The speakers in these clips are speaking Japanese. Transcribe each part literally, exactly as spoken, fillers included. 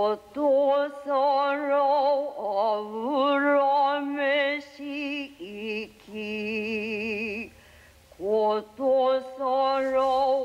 ことさら油飯行きことさら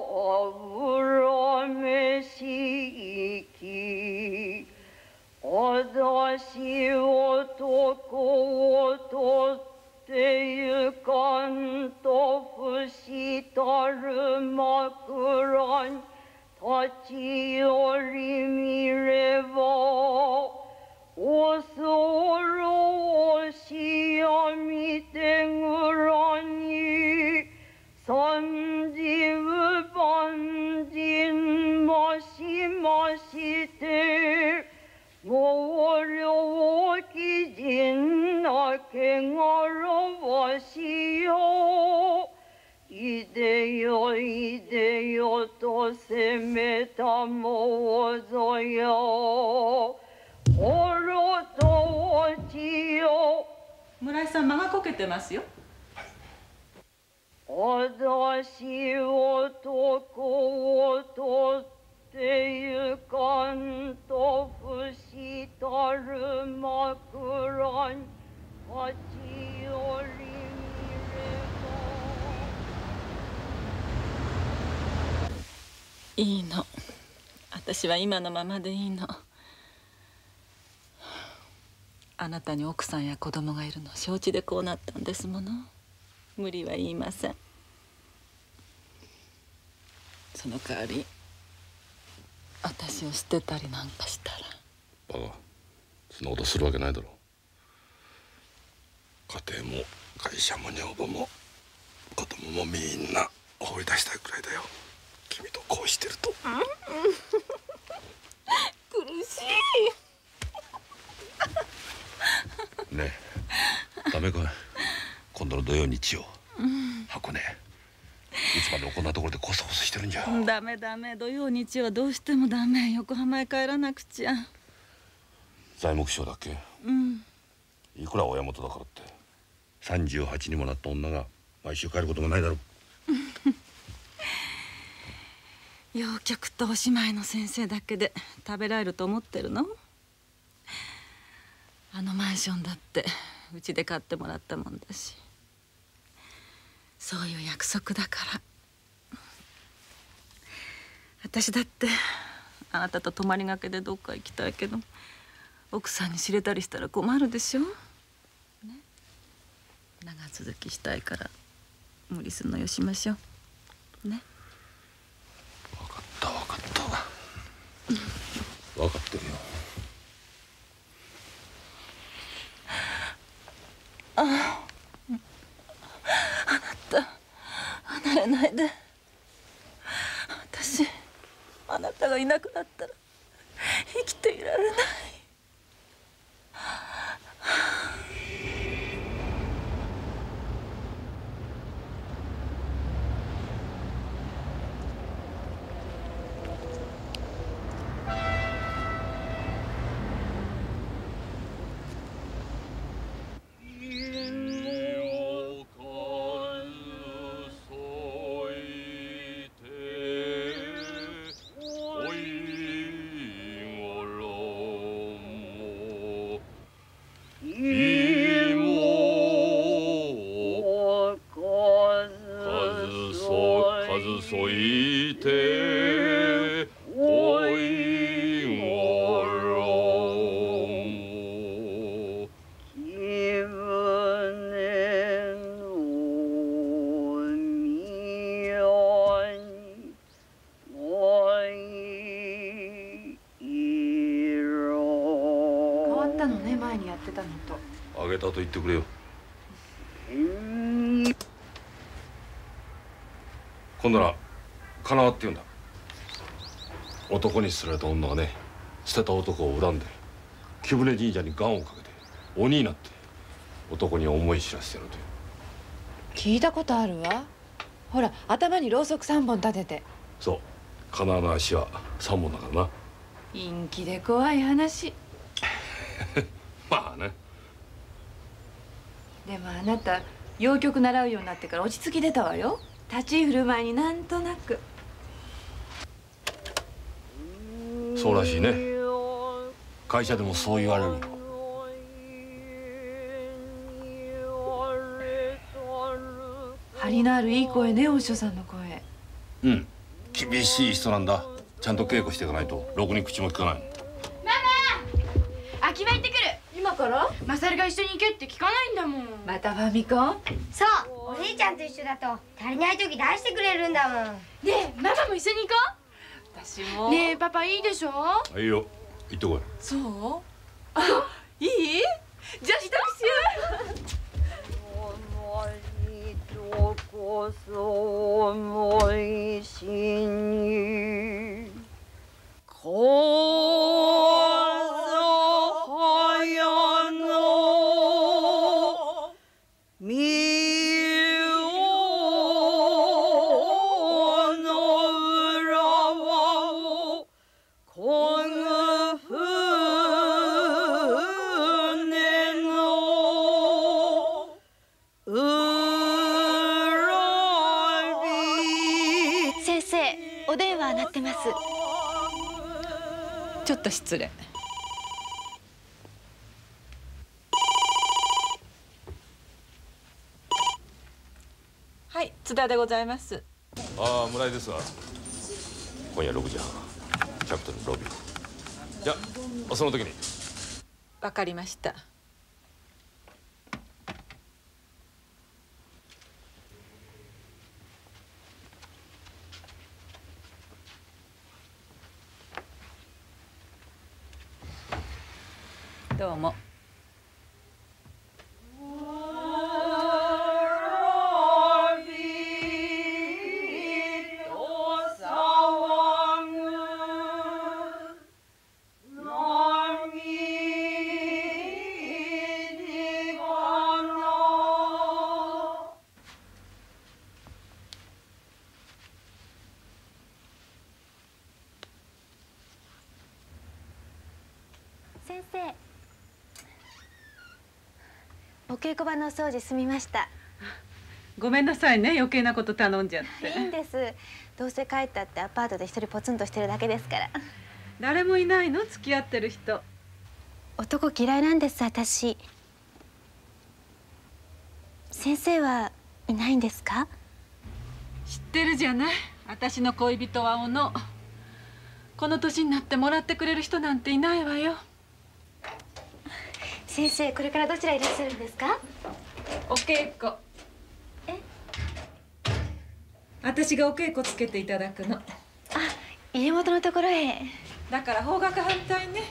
油飯行きあだし男を取ってゆかんと伏したる枕に立ち寄り見れば恐ろしやみてぐらに三十万人増しましてもう良き人なけがらわしよいでよいでよと責めたもぞよおろと落ちよ村井さん間がこけてますよ。 あだし男を取ってゆかんと伏したる枕に立ち寄りいいの。私は今のままでいいの。あなたに奥さんや子供がいるの承知でこうなったんですもの。無理は言いません。その代わり私を捨てたりなんかしたら。 バカ、そんなことするわけないだろう。家庭も会社も女房も子供もみんな放り出したいくらいだよ。君とこうしてると苦しいねえ、ダメかい。今度の土曜日曜、うん、箱根いつまでもこんなところでコソコソしてるんじゃ。 ダメダメ、土曜日曜はどうしてもダメ。横浜へ帰らなくちゃ。 材木商だっけ。 うん。 いくら親元だからってさんじゅうはちにもなった女が毎週帰ることもないだろう。 陽曲とおしまいの先生だけで食べられると思ってるの？あのマンションだってうちで買ってもらったもんだし、そういう約束だから。私だってあなたと泊まりがけでどっか行きたいけど奥さんに知れたりしたら困るでしょ、ね、長続きしたいから無理するのよしましょうね。 分かった分かった分かってるよ。 ああ、あなた離れないで。私あなたがいなくなったら生きていられない。 あげたと言ってくれよ。今度はかなわって言うんだ。男に捨てられた女がね、捨てた男を恨んで貴船神社に願をかけて鬼になって男に思い知らせてやるという。 聞いたことあるわ。ほら頭にろうそくさんぼん立てて。 そう、金の足はさんぼんだからな。 陰気で怖い話。 まあね。 でもあなた洋曲習うようになってから落ち着き出たわよ。立ち居振る舞いになんとなく。 そうらしいね。 会社でもそう言われるよ。 張りのあるいい声ね、お師匠さんの声。 うん、厳しい人なんだ。ちゃんと稽古していかないとろくに口も聞かない。 ママ、秋葉行ってくる。 今から？ マサルが一緒に行けって聞かないんだもん。 またファミコン？ そう、お姉ちゃんと一緒だと足りない時出してくれるんだもん。 ねえ、ママも一緒に行こう。私も。 ねえ、パパいいでしょ？ いいよ、行ってこい。 そう？あ、いい？じゃあ支度しよう。 どこそ思いしにこぞはやのみおの浦和をこぐ船のう先生、お電話鳴ってます。 ちょっと失礼。はい、津田でございます。 ああ、村井ですが、今夜ろくじはん、キャプテンのロビー。じゃあその時に。 わかりました。どうも。 先生、お稽古場のお掃除済みました。 ごめんなさいね、余計なこと頼んじゃって。 いいんです。どうせ帰ったってアパートで一人ポツンとしてるだけですから。 誰もいないの？付き合ってる人。 男嫌いなんです、私。先生はいないんですか？ 知ってるじゃない。私の恋人は小野。この年になってもらってくれる人なんていないわよ。 先生、これからどちらいらっしゃるんですか？ お稽古。 え？ 私がお稽古つけていただくの。あ、 家元のところへ。 だから方角反対ね。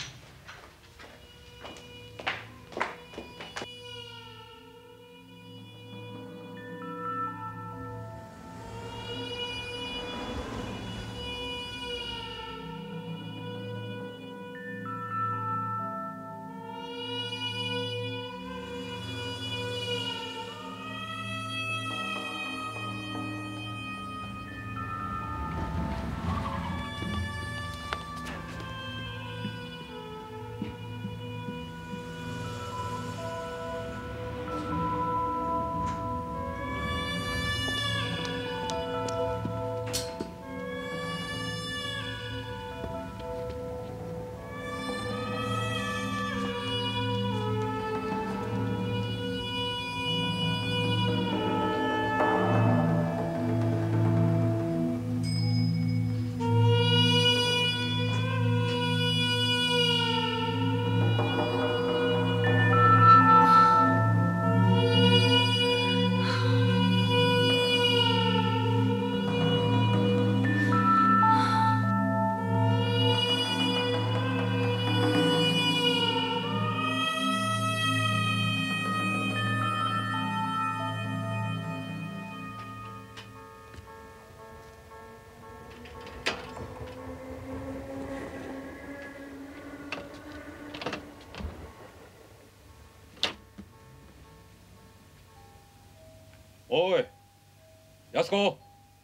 おい、安子。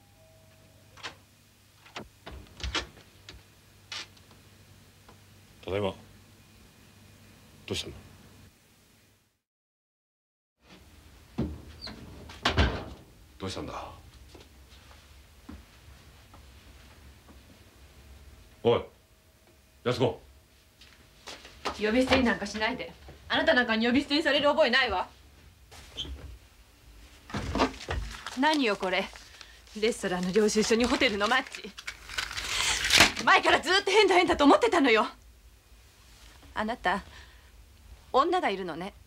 ただいま。どうしたんだ。どうしたんだ。おい、安子。 呼び捨てになんかしないで。あなたなんかに呼び捨てにされる覚えないわ。何よこれ。レストランの領収書にホテルのマッチ。前からずっと変だ変だと思ってたのよ。あなた女がいるのね。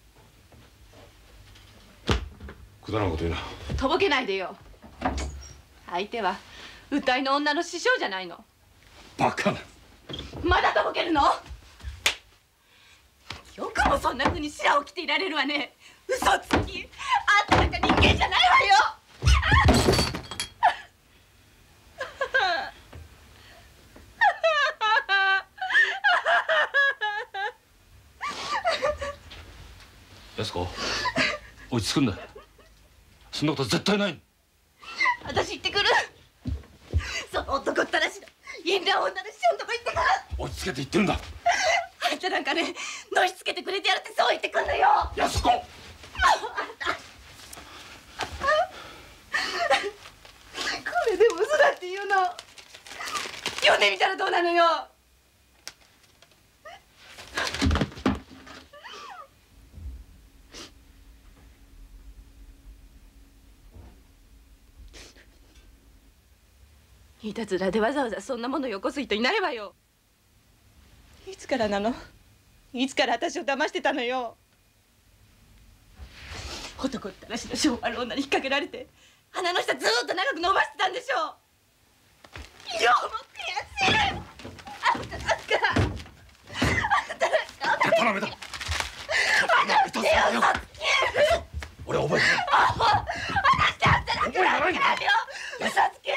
くだらんこと言うな。 とぼけないでよ。相手は歌いの女の師匠じゃないの。 バカな。 まだとぼけるの？よくもそんな風に白を着ていられるわね。嘘つき。あんたなんか人間じゃないわよ。 安子、落ち着くんだ。そんなこと絶対ない。 私行ってくる。その男ったらしの淫乱女の師匠のとこ行ってくる。 落ち着けて言ってるんだ。 あんたなんかね、のしつけてくれてやるってそう言ってくんのよ。 安子。 これでも嘘だって言うの。読んでみたらどうなのよ。いたずらでわざわざそんなものよこす人いないわよ。いつからなの？いつから私を騙してたのよ。男ったらしの性悪女に引っ掛けられて鼻の下ずーっと長く伸ばしてたんでしょう。よも悔しい。あんたなんかあんたなんかでたらめだ。 あたってよ、 俺覚えてない。 ああしてあんたなんかなんかよ。嘘つけ。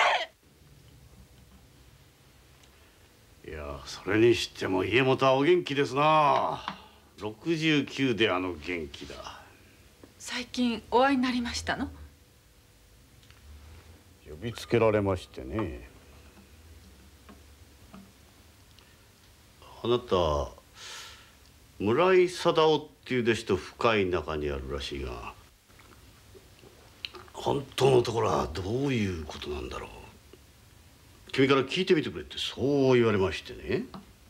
いや、それにしても家元はお元気ですな。ろくじゅうきゅうであの元気だ。 最近お会いになりましたの？ 呼びつけられましてね。あなた村井貞夫っていう弟子と深い仲にあるらしいが、本当のところはどういうことなんだろう。君から聞いてみてくれってそう言われましてね。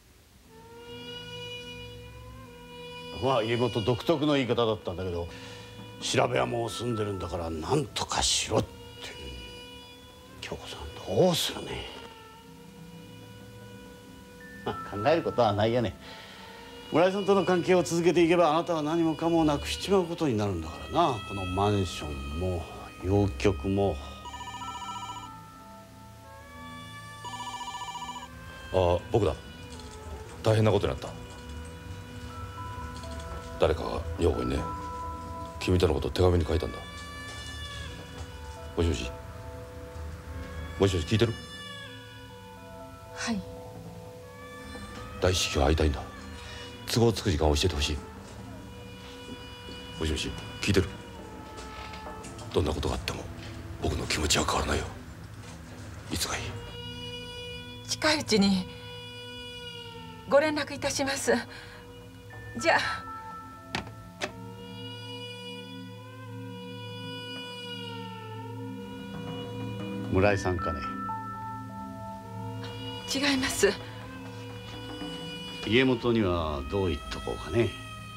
まあ家元独特の言い方だったんだけど、調べはもう済んでるんだから何とかしろって。京子さんどうするね。まあ考えることはないやね。村井さんとの関係を続けていけばあなたは何もかもなくしちまうことになるんだからな。このマンションも洋曲も。 ああ、僕だ。大変なことになった。誰かが女房にね、君とのことを手紙に書いたんだ。もしもし。もしもし、聞いてる？ はい。 大至急会いたいんだ。都合つく時間を教えてほしい。もしもし、聞いてる？どんなことがあっても僕の気持ちは変わらないよ。いつがいい？ 近いうちにご連絡いたします。じゃあ。 村井さんかね？ 違います。 家元にはどう言っとこうかね。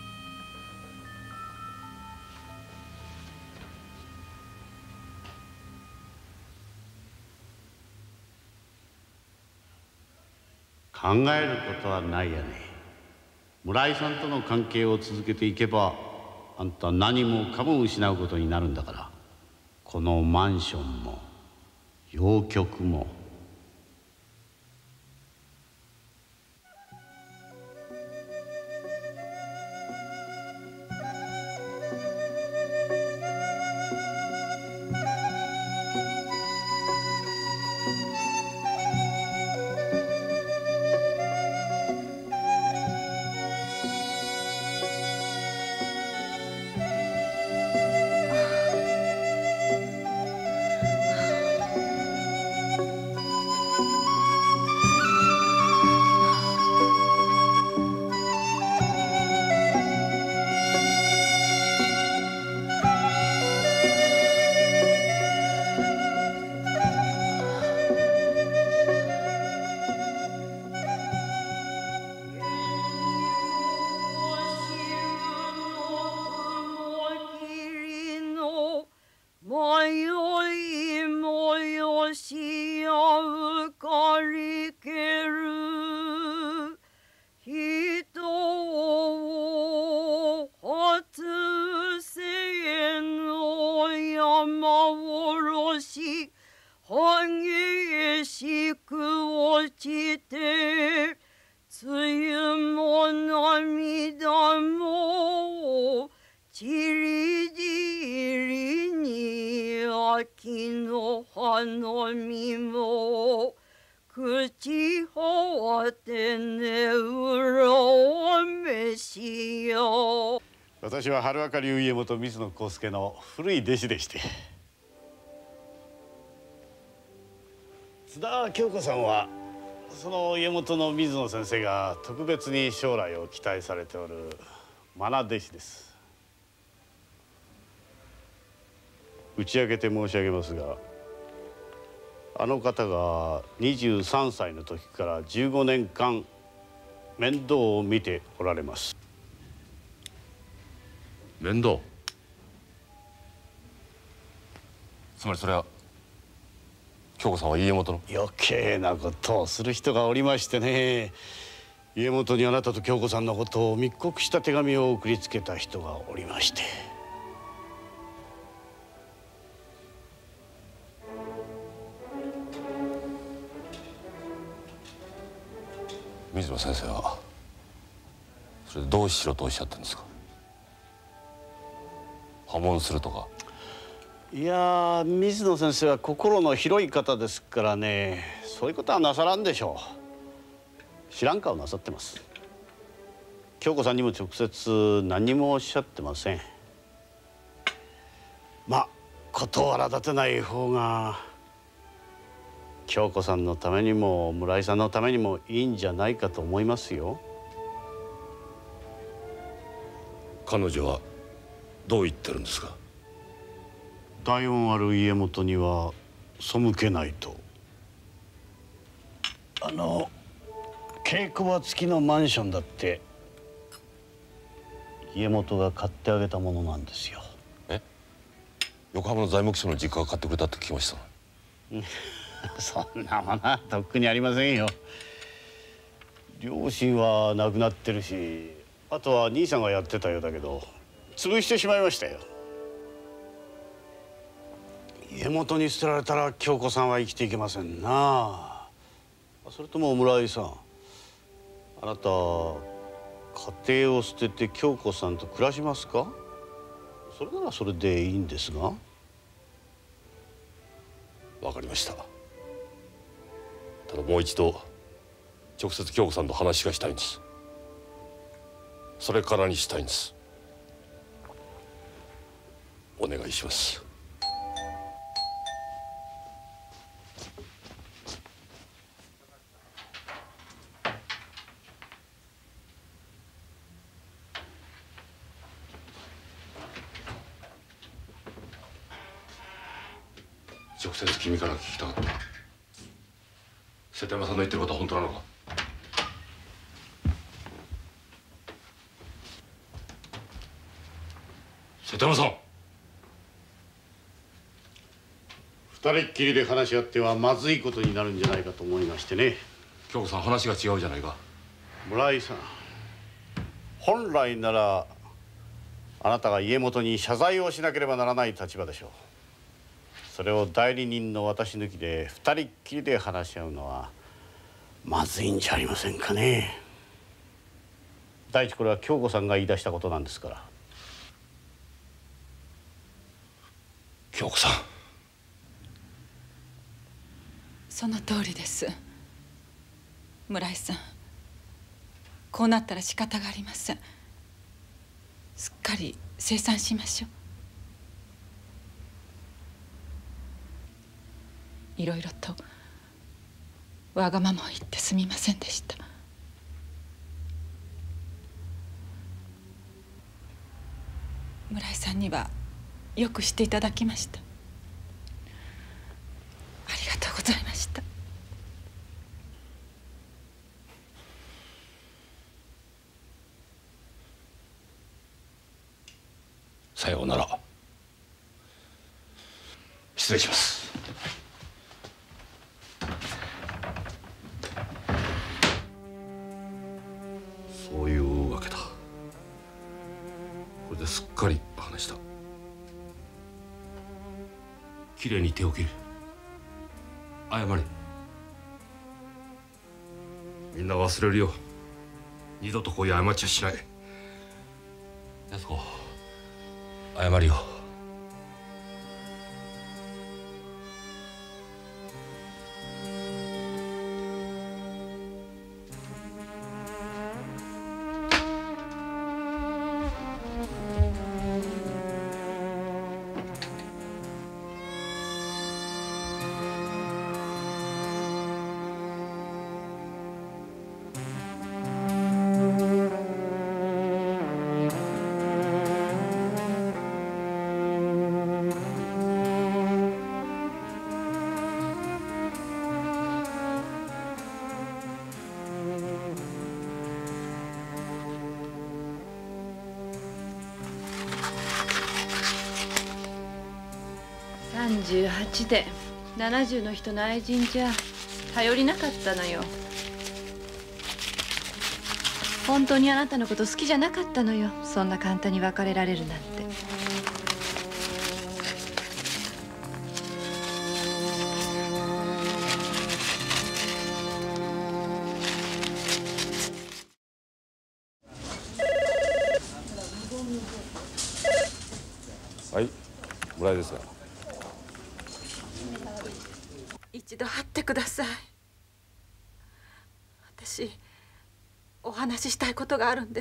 考えることはないやね。村井さんとの関係を続けていけばあんた何もかも失うことになるんだから。このマンションも洋曲も。 れて梅雨も涙もちりじりに秋の花見も口ほてねうろめしよ。 私は春若流家元水野幸助の古い弟子でして、津田京子さんはその家元の水野先生が特別に将来を期待されておる愛弟子です。打ち明けて申し上げますが、あの方がにじゅうさんさいの時からじゅうごねんかん面倒を見ておられます。 面倒？つまりそれは京子さんは家元の？ 余計なことをする人がおりましてね、家元にあなたと京子さんのことを密告した手紙を送りつけた人がおりまして。 水野先生はそれでどうしろとおっしゃってるんですか？破門するとか？ いや、水野先生は心の広い方ですからね、そういうことはなさらんでしょう。知らん顔なさってます。京子さんにも直接何もおっしゃってません。まあ事を荒立てない方が京子さんのためにも村井さんのためにもいいんじゃないかと思いますよ。 彼女はどう言ってるんですか？ 大恩ある家元には背けないと。あの稽古場付きのマンションだって家元が買ってあげたものなんですよ。 え？横浜の材木商の実家が買ってくれたって聞きました。 そんなものはとっくにありませんよ。両親は亡くなってるし、あとは兄さんがやってたようだけど潰してしまいましたよ。家元に捨てられたら京子さんは生きていけませんな。それとも村井さん、あなた家庭を捨てて京子さんと暮らしますか？それならそれでいいんですが。 わかりました。ただもう一度直接京子さんと話がしたいんです。それからにしたいんです。お願いします。直接君から聞きたかった。瀬戸山さんの言ってることは本当なのか？瀬戸山さん、 二人っきりで話し合ってはまずいことになるんじゃないかと思いましてね。 京子さん、話が違うじゃないか。 村井さん、本来ならあなたが家元に謝罪をしなければならない立場でしょう。それを代理人の私抜きで二人っきりで話し合うのはまずいんじゃありませんかね。第一、これは京子さんが言い出したことなんですから。 京子さん、 その通りです。村井さん、こうなったら仕方がありません。すっかり清算しましょう。いろいろとわがままを言ってすみませんでした。村井さんにはよくしていただきました。ありがとうございました。 さようなら。失礼します。そういうわけだ。これですっかり話した。きれいに手を切る。謝れ。 みんな忘れるよ。二度とこういう過ちはしない。安子、謝るよ。 さんじゅうはちでななじゅうの人の愛人じゃ頼りなかったのよ。本当にあなたのこと好きじゃなかったのよ。そんな簡単に別れられるなんて。 はい、村井ですが。 一度会ってください。私お話ししたいことがあるんです。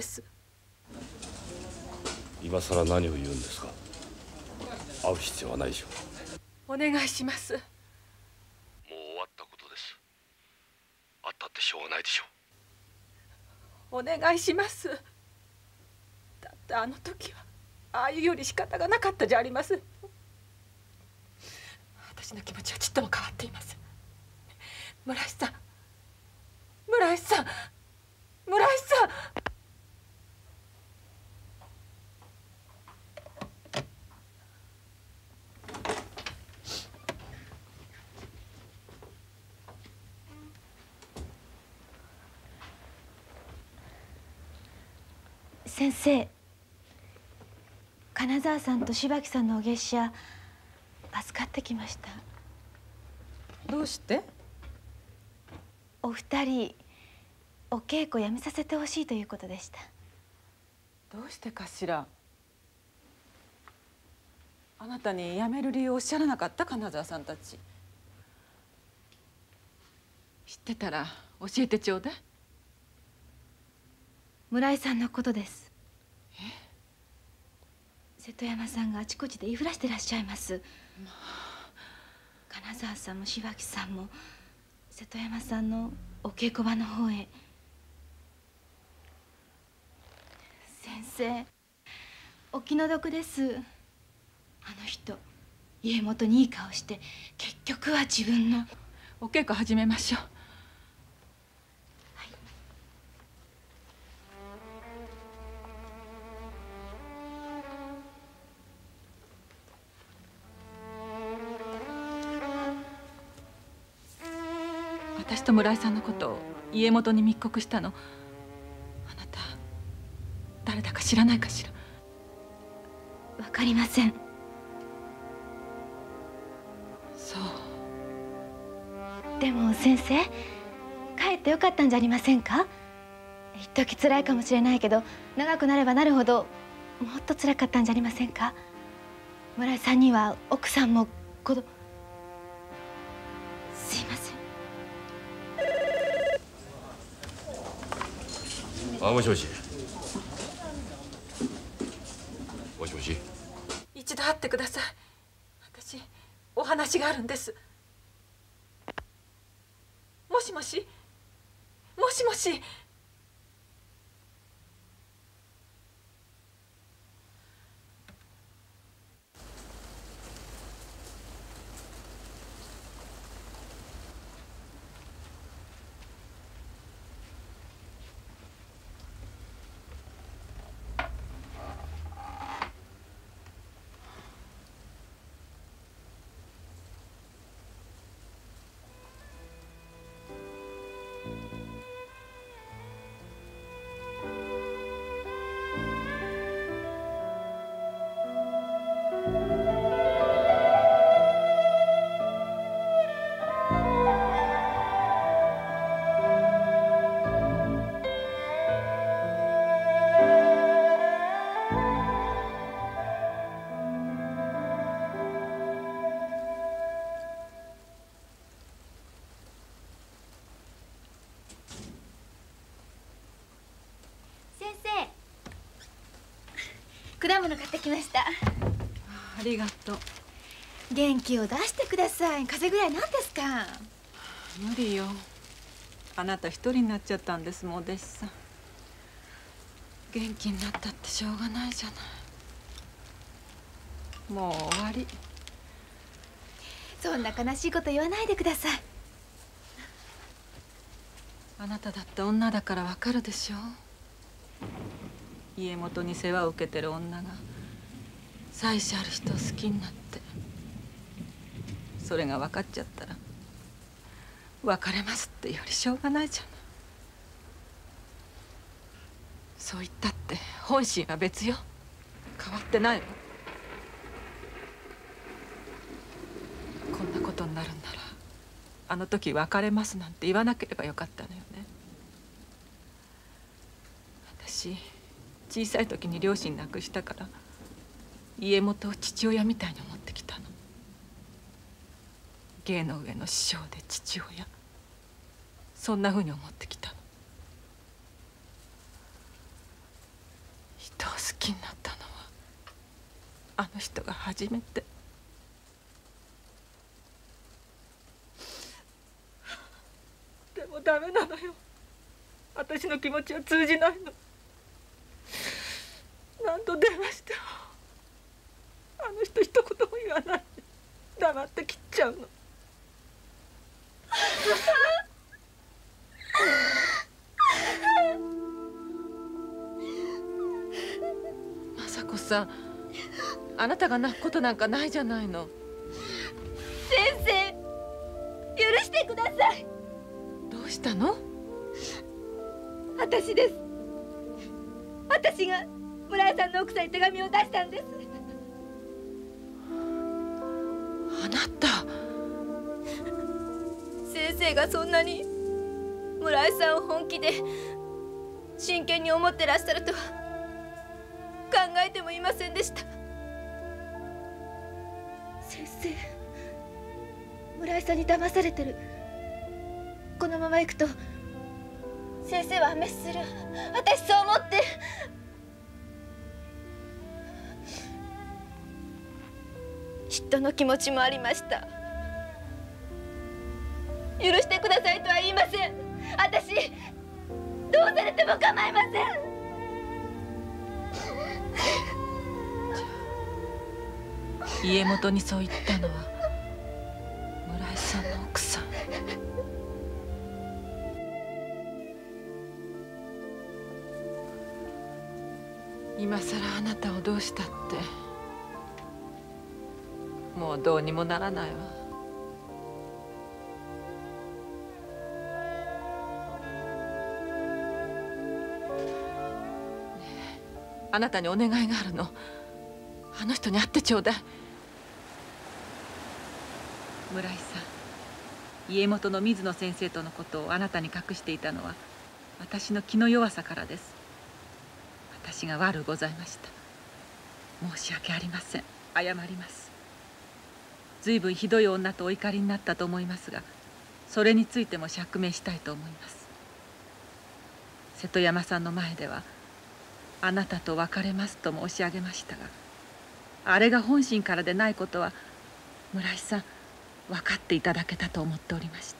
今さら何を言うんですか。会う必要はないでしょう。お願いします。もう終わったことです。会ったってしょうがないでしょう。お願いします。だってあの時はああいうより仕方がなかったじゃありません。私の気持ちはちっとも変わっていません。村井さん、村井さん、村井さん。 先生、金沢さんと柴木さんのお月謝預かってきました。 どうして？ お二人お稽古やめさせてほしいということでした。 どうしてかしら。あなたに辞める理由をおっしゃらなかった金沢さんたち。知ってたら教えてちょうだい。 村井さんのことです。え？瀬戸山さんがあちこちで言いふらしてらっしゃいます。まあ、金沢さんも柴木さんも瀬戸山さんのお稽古場の方へ。先生、お気の毒です。あの人家元にいい顔して結局は自分の。 お稽古始めましょう。 はい。 私と村井さんのことを家元に密告したの、あなた誰だか知らないかしら。 わかりません。 そう。 でも先生、帰ってよかったんじゃありませんか。一時辛いかもしれないけど長くなればなるほどもっと辛かったんじゃありませんか。村井さんには奥さんも子供。すいません。 あ、もしもし。もしもし。 一度会ってください。私お話があるんです。もしもし、もしもし。 先生、果物買ってきました。 ありがとう。 元気を出してください。風邪ぐらいなんですか。 無理よ。あなた一人になっちゃったんですもん、お弟子さん。元気になったってしょうがないじゃない。もう終わり。 そんな悲しいこと言わないでください。 あなただって女だからわかるでしょ。家元に世話を受けてる女が妻子ある人を好きになって、それが分かっちゃったら別れますってよりしょうがないじゃない。そう言ったって本心は別よ。変わってないわ。こんなことになるんならあの時別れますなんて言わなければよかったのよね。私小さい時に両親亡くしたから家元を父親みたいに思ってきたの。芸の上の師匠で父親、そんなふうに思ってきたの。人を好きになったのはあの人が初めて。でもダメなのよ。私の気持ちは通じないの。何度電話してもあの人一言も言わないで黙って切っちゃうの。雅子さん、あなたが泣くことなんかないじゃないの。 先生、許してください。 どうしたの？ 私です。私が村井さんの奥さんに手紙を出したんです。 あなた。 先生がそんなに村井さんを本気で真剣に思ってらっしゃるとは考えてもいませんでした。先生、村井さんに騙されてる。このまま行くと先生は破滅する。私そう思って。嫉妬の気持ちもありました。許してくださいとは言いません。私どうされても構いません。 家元にそう言ったのは村井さんの奥さん。今さらあなたをどうしたってもうどうにもならないわ。あなたにお願いがあるの。あの人に会ってちょうだい。村井さん、家元の水野先生とのことをあなたに隠していたのは私の気の弱さからです。私が悪うございました。申し訳ありません。謝ります。ずいぶんひどい女とお怒りになったと思いますが、それについても釈明したいと思います。瀬戸山さんの前ではあなたと別れますと申し上げましたが、あれが本心からでないことは村井さん分かっていただけたと思っておりました。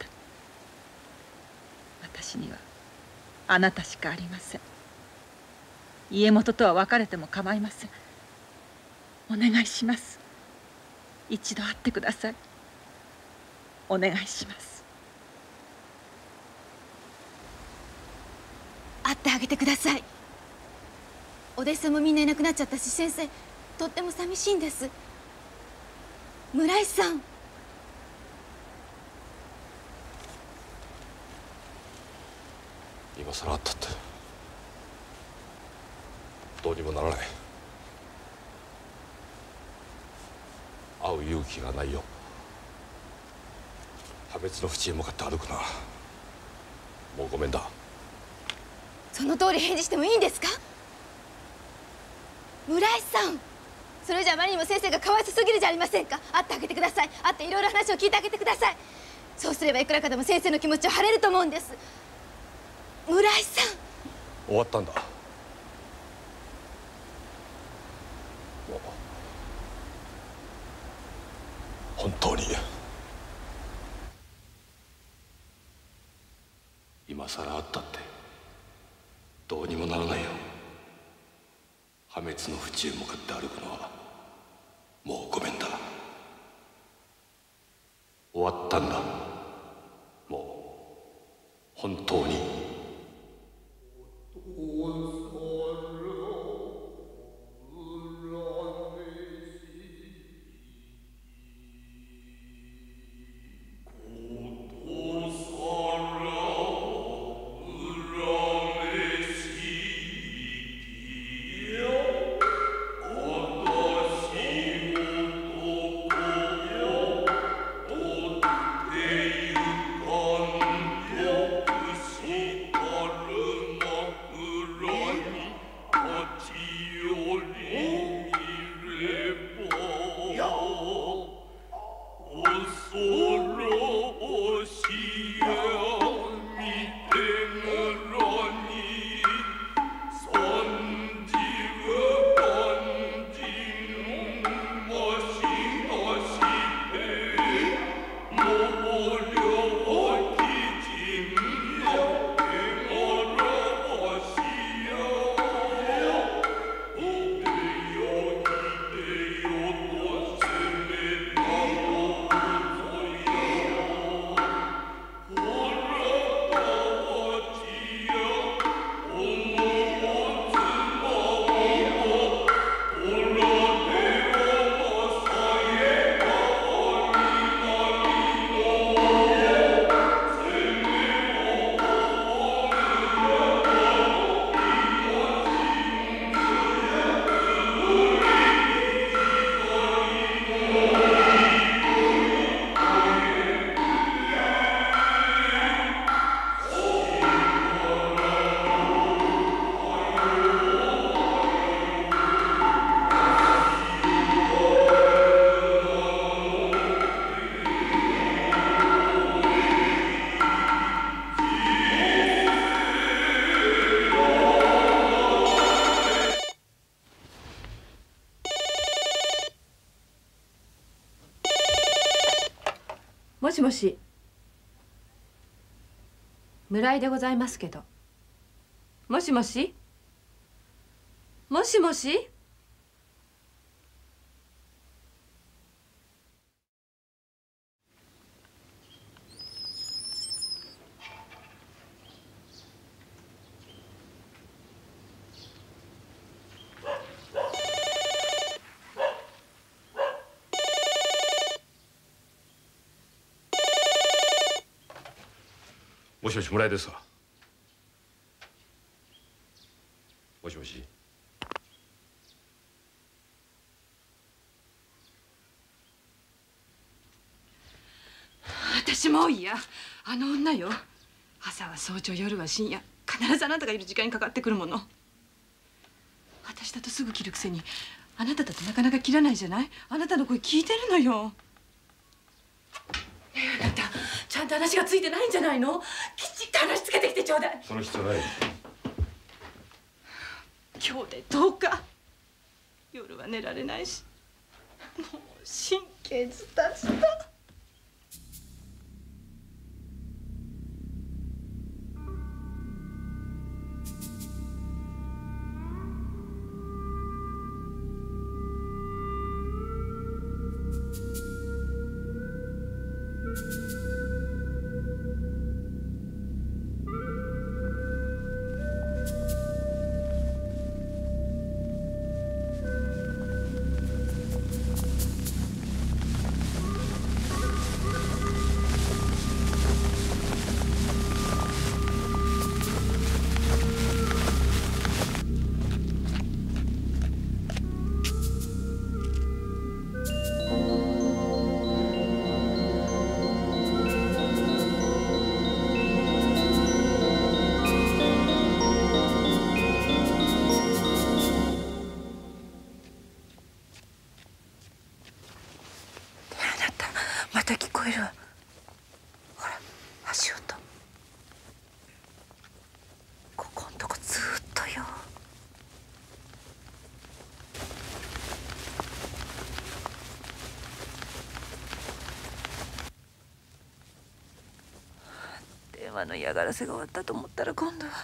私にはあなたしかありません。家元とは別れても構いません。お願いします。一度会ってください。お願いします。 会ってあげてください。お弟子さんもみんないなくなっちゃったし、先生とっても寂しいんです。村井さん、 今さらあったってどうにもならない。会う勇気がないよ。破滅の淵へ向かって歩くな。もうごめんだ。 その通り返事してもいいんですか？村井さん、それじゃあまりにも先生がかわいそすぎるじゃありませんか。会ってあげてください。会っていろいろ話を聞いてあげてください。そうすればいくらかでも先生の気持ちを晴れると思うんです。村井さん、 終わったんだ。 今さらあったってどうにもならないよ。破滅の淵へ向かって歩くのはもうごめんだ。終わったんだ。もう本当に。 もしもし、村井でございますけど。もしもし、もしもし。 もしもし、村井ですわ。もしもし。 私もういや、あの女よ。朝は早朝、夜は深夜、必ずあなたがいる時間にかかってくるもの。私だとすぐ切るくせに、あなただとなかなか切らないじゃない。あなたの声聞いてるのよ。ねえ、あなたちゃんと話がついてないんじゃないの。きちっと話つけてきてちょうだい。 その必要ない。 今日でとおか。夜は寝られないし、もう神経ズタズタ。 マの嫌がらせが終わったと思ったら今度は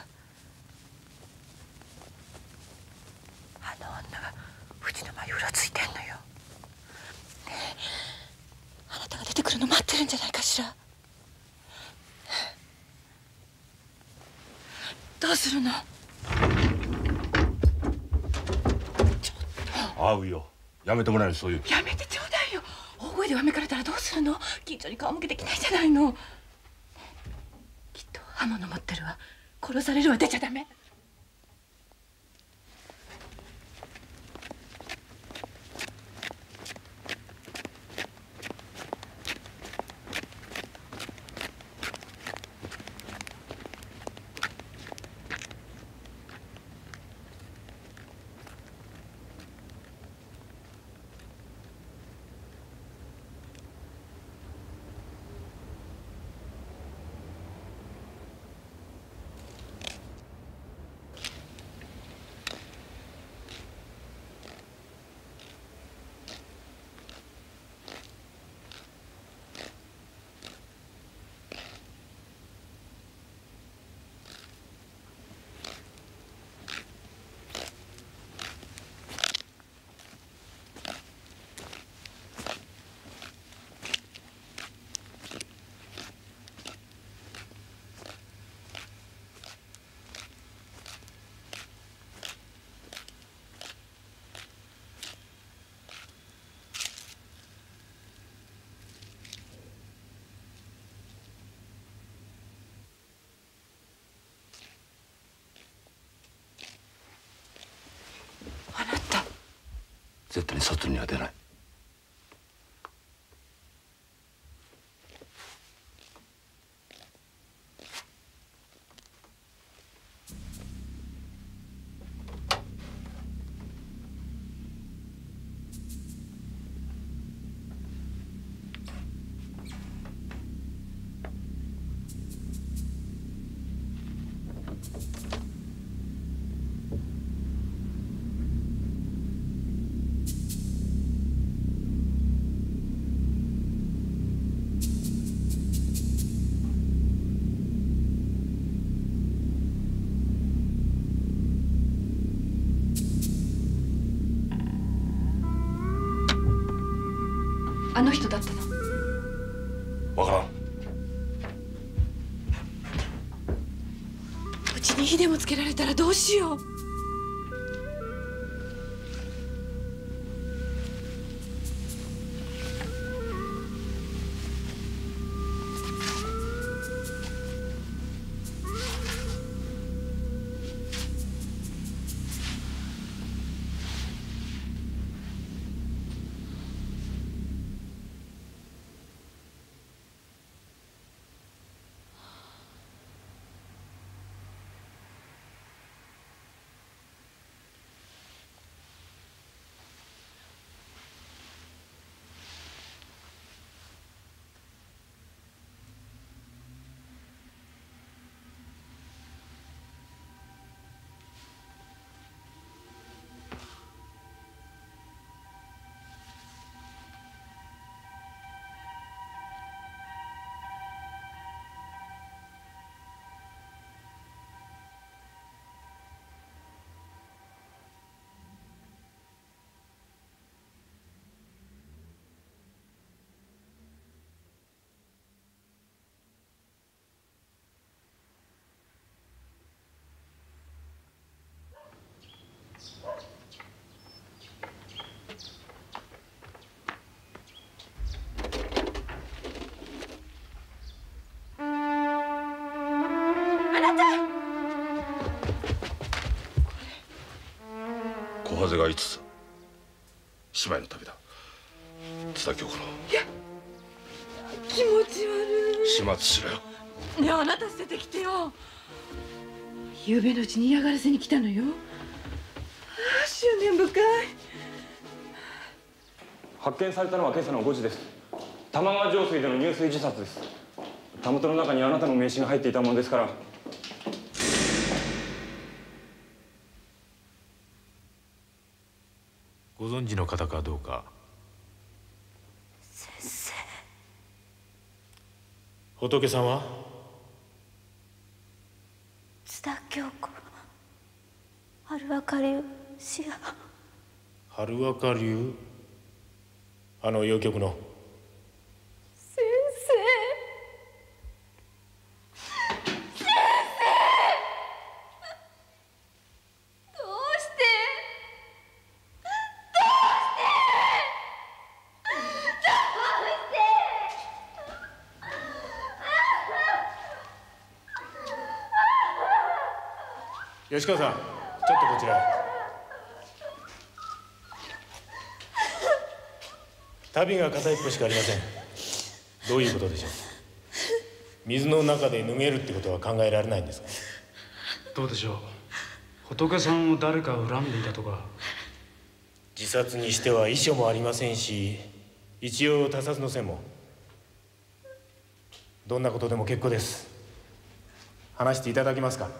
あの女がうちの前にうろついてんのよ。ねえ、あなたが出てくるの待ってるんじゃないかしら。どうするの？ 会うよ。やめてもらえる。そういう。 やめてちょうだいよ。大声でわめかれたらどうするの？近所に顔向けてきないじゃないの。きっと刃物持ってるわ。殺されるわ。出ちゃダメ。 絶対に外には出ない。 あの人だったの？ わからん。 うちに火でもつけられたらどうしよう。小風がいつつ芝居の旅だ。津田京子の。 いや、気持ち悪い。 始末しろよ。 ねえ、あなた捨ててきてよ。昨べのうちに嫌がらせに来たのよ。ああ、執念深い。 発見されたのは今朝のごじです。玉川上水での入水自殺です。たもとの中にあなたの名刺が入っていたものですから。 ご存知の方かどうか。 先生。 仏さんは？ 津田京子、春若流死や。 春若流、あの謡曲の。 先生、先生、どうして、どうしてどうして。 吉川さん、ちょっとこちらへ。旅が片一方しかありません。どういうことでしょう。水の中で脱げるってことは考えられないんですか。 どうでしょう。仏さんを誰か恨んでいたとか。 自殺にしては遺書もありませんし、一応他殺の線も。どんなことでも結構です。話していただけますか。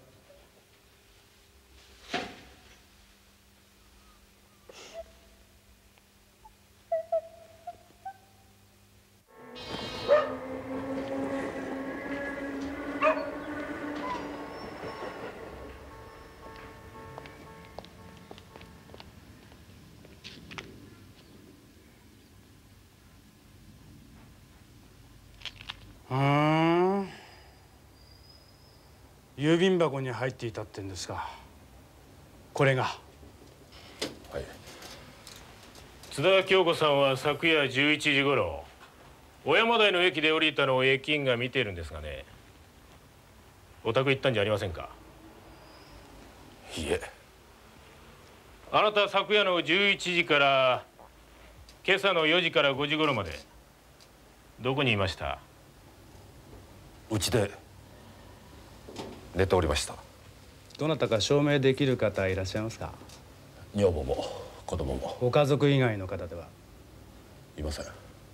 郵便箱に入っていたってんですか。これが。 はい。津田京子さんは昨夜じゅういちじごろ小山台の駅で降りたのを駅員が見ているんですがね。お宅行ったんじゃありませんか。 いえ。 あなた昨夜のじゅういちじから今朝のよじからごじ頃までどこにいました。 うちで寝ておりました。 どなたか証明できる方いらっしゃいますか。 女房も子供も。 ご家族以外の方では。 いません。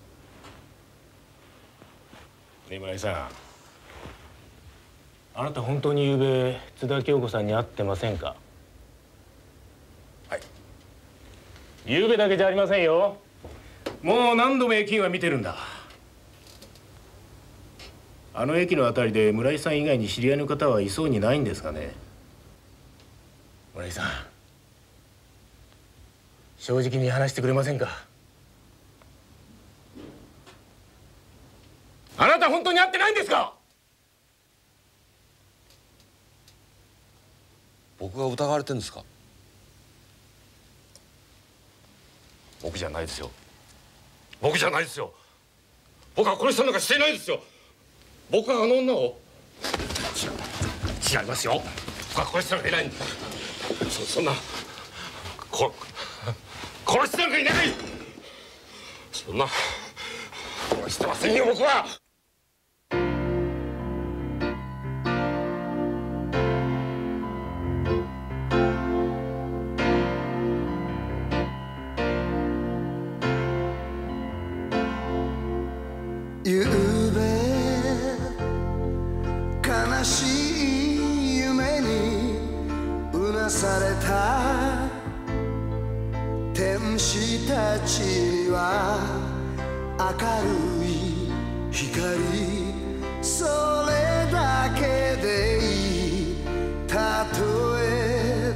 ね、村井さん、あなた本当にゆうべ津田京子さんに会ってませんか。 はい。 ゆうべだけじゃありませんよ。もう何度も駅員は見てるんだ。あの駅のあたりで村井さん以外に知り合いの方はいそうにないんですかね。村井さん、正直に話してくれませんか。あなた本当に会ってないんですか。 僕が疑われてるんですか。僕じゃないですよ。僕じゃないですよ。僕は殺したなんかしていないですよ。僕はあの女を違う違いますよ。僕は殺したなんかいない。そそんなこ殺してなんかいない。そんな殺してませんよ僕は。 ゆうべ悲しい夢にうなされた天使たちには明るい光それだけでいい。たとえ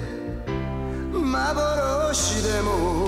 幻でも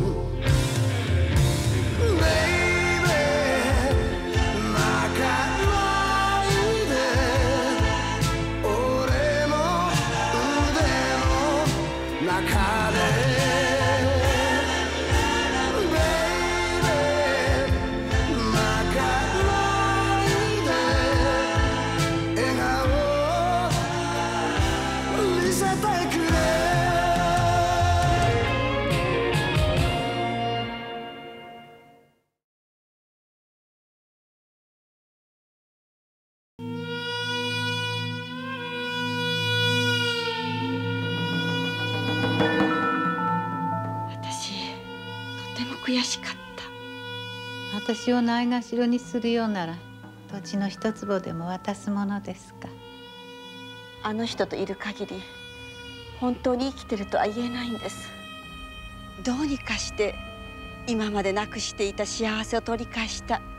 悔しかった。 私をないがしろにするようなら土地の一坪でも渡すものですか。 あの人といる限り本当に生きてるとは言えないんです。どうにかして今までなくしていた幸せを取り返した